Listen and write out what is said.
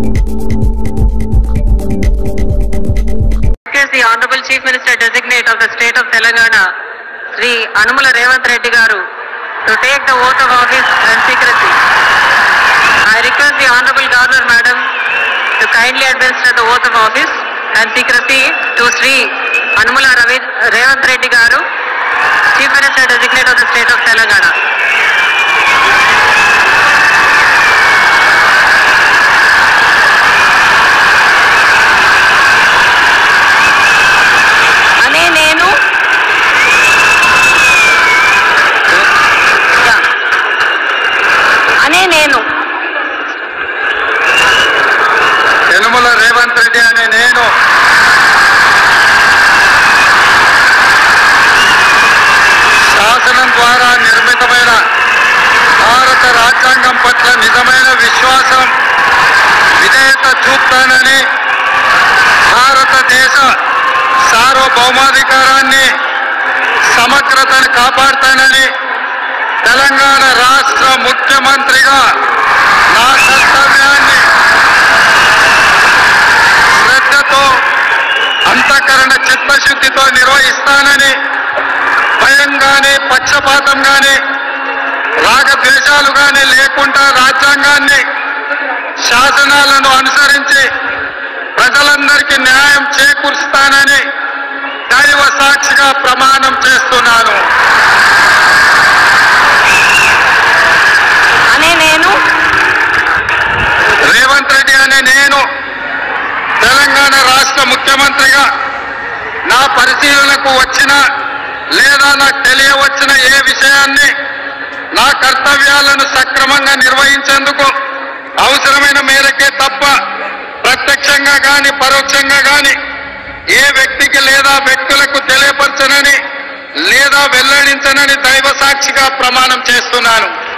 The Honorable Chief Minister Designate of the State of Telangana, Sri Anumula Revanth Reddy Garu, to take the oath of office and secrecy. I request the Honorable Governor Madam to kindly administer the oath of office and secrecy to Sri Anumula Revanth Reddy Garu, Chief Minister Designate of the State of Telangana. Yanamala Revanth Reddy అనే నేను శాసనం ద్వారా నిర్మితమైన భారత రాజ్యాంగం పట్ల నిజమైన విశ్వాసం విధేయత చూపుతానని, భారతదేశ సార్వభౌమాధికారాన్ని సమగ్రతను కాపాడుతానని, తెలంగాణ రాష్ట్ర ముఖ్యమంత్రిగా నా కర్తవ్యాన్ని శ్రద్ధతో అంతఃకరణ చిత్తశుద్ధితో నిర్వహిస్తానని, భయం కానీ పక్షపాతం కానీ రాగద్వేషాలు కానీ లేకుండా రాజ్యాంగాన్ని శాసనాలను అనుసరించి ప్రజలందరికీ న్యాయం చేకూరుస్తానని దైవ సాక్షిగా ప్రమాణం చేస్తున్నాను. రేవంత్ రెడ్డి అనే నేను తెలంగాణ రాష్ట్ర ముఖ్యమంత్రిగా నా పరిశీలనకు వచ్చిన లేదా నాకు తెలియవచ్చిన ఏ విషయాన్ని నా కర్తవ్యాలను సక్రమంగా నిర్వహించేందుకు అవసరమైన మేరకే తప్ప ప్రత్యక్షంగా కానీ పరోక్షంగా కానీ ఏ వ్యక్తికి లేదా వ్యక్తులకు తెలియపరచనని లేదా వెల్లడించనని దైవ సాక్షిగా ప్రమాణం చేస్తున్నాను.